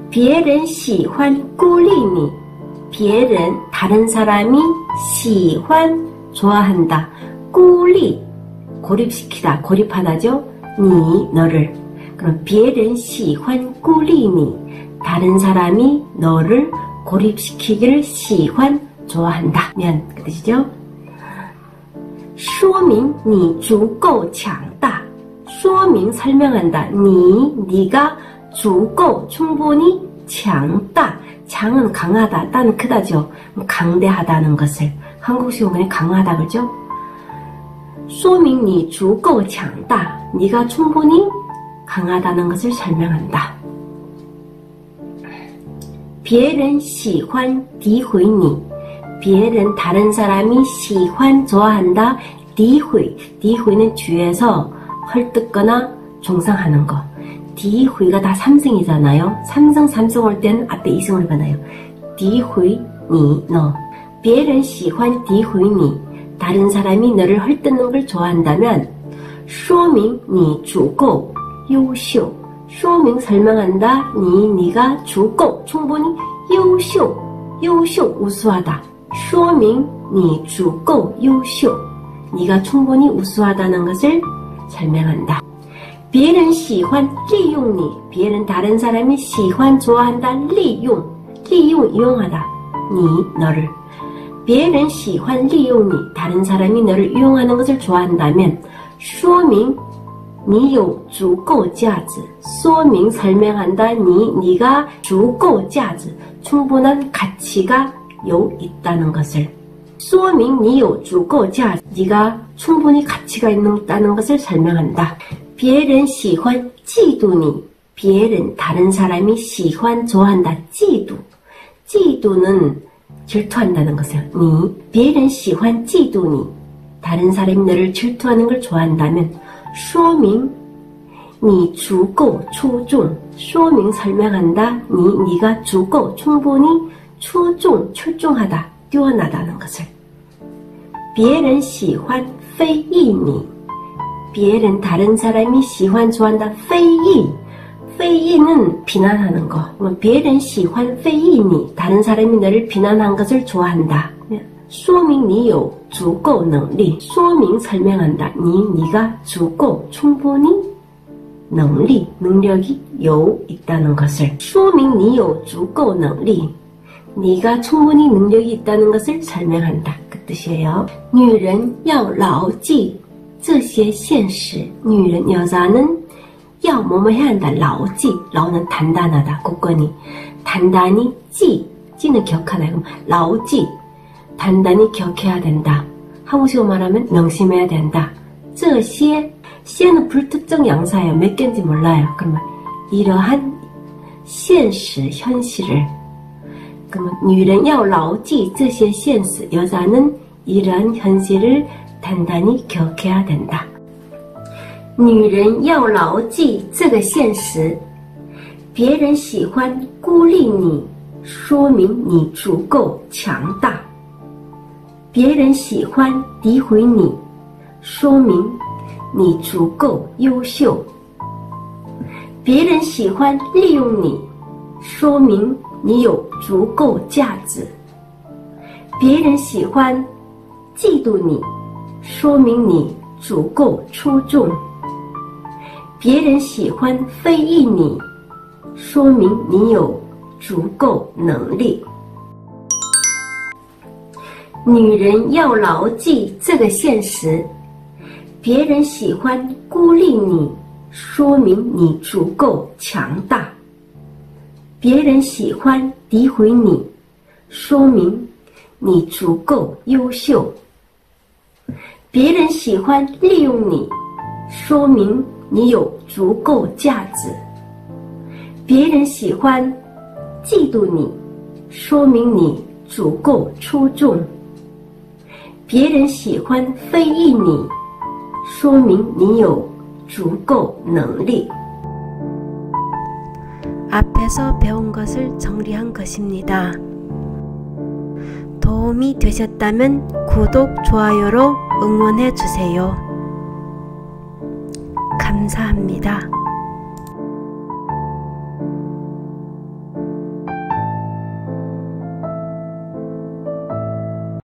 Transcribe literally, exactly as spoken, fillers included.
别人喜欢鼓励你，别人다른 사람이喜欢좋아한다.鼓励고립시키다, 고립하다죠. 니 너를. 그럼 别人喜欢鼓励你, 다른 사람이 너를 고립시키기를 喜欢 좋아한다. 면 그 뜻이죠. 说明你足够强大. 说明 설명한다. 니 네가 足够 충분히 强大. 장은 강하다, 따는 크다죠. 강대하다는 것을 한국식 어머니 강하다 그러죠. 说明你足够强大. 네가 충분히 강하다는 것을 설명한다. 别人喜欢诋毁你. 别人 다른 사람이 喜欢 좋아한다. 诋毁 诋毁는 뒤에서 헐뜯거나 중상하는 거. 诋毁가 다 삼승이잖아요. 삼승 삼승 올 때는 앞에 이승으로 변해요. 诋毁你 너. 别人喜欢诋毁你. 다른 사람이 너를 헐뜯는 걸 좋아한다면 说明你足够优秀. 说明 설명한다. 니 네가 足够 충분히 优秀优秀 우수하다. 说明你足够优秀. 네가 충분히 우수하다는 것을 설명한다. 别人喜欢利用你. 别人 다른 사람이 喜欢 좋아한다. 利用利用 이용하다. 니 너를. 别人喜欢利用你. 다른 사람이 너를 이용하는 것을 좋아한다면 说明你有足够价值. 说明 설명한다. 니 네가 足够价值 충분한 가치가 요 있다는 것을. 说明你有足够价值. 네가 충분히 가치가 있다는 것을 설명한다. 别人喜欢嫉妒你. 别人 다른 사람이 喜欢 좋아한다. 嫉妒 嫉妒는 질투한다는 것을. 니 别人喜欢嫉妒你. 다른 사람이 너를 질투하는 걸 좋아한다면 说明你足够出众. 说明 설명한다. 니 네가 足够 충분히 出众 출중하다. 뛰어나다는 것을. 别人喜欢非议你. 别人 다른 사람이 喜欢 좋아한다. 非议 非议는 비난하는 거. 别人喜欢非议你. 다른 사람이 너를 비난한 것을 좋아한다. 说明你有足够能力. 说明 설명한다. 니 네가 足够 충분히 能力 능력이 요 있다는 것을. 说明你有足够能力. 네가 충분히 능력이 있다는 것을 설명한다. 그 뜻이에요. 女人要牢记这些现实. 女人 여자는 要 뭐뭐 해야 한다. 牢记 牢는 단단하다. 굳건히. 단단히 记 记는 기억하다. 그럼 牢记 단단히 기억해야 된다. 한국식으로 말하면 명심해야 된다. 这些 시에는 불특정 양사예요. 몇 개인지 몰라요. 그러면 이러한 现实 현실을. 그러면 女人要牢记这些现实. 여자는 이러한 현실을 단단히 기억해야 된다. 女人要牢记这个现实. 别人喜欢孤立你，说明你足够强大。别人喜欢诋毁你，说明你足够优秀。别人喜欢利用你，说明你有足够价值。别人喜欢嫉妒你，说明你足够出众。别人喜欢非议你，说明你有足够能力。女人要牢记这个现实，别人喜欢孤立你，说明你足够强大。别人喜欢诋毁你，说明你足够优秀。别人喜欢利用你，说明你有足够价值。别人喜欢嫉妒你，说明你足够出众。别人喜欢非议你，说明你有足够能力。 앞에서 배운 것을 정리한 것입니다. 도움이 되셨다면 구독, 좋아요로 응원해 주세요. 감사합니다.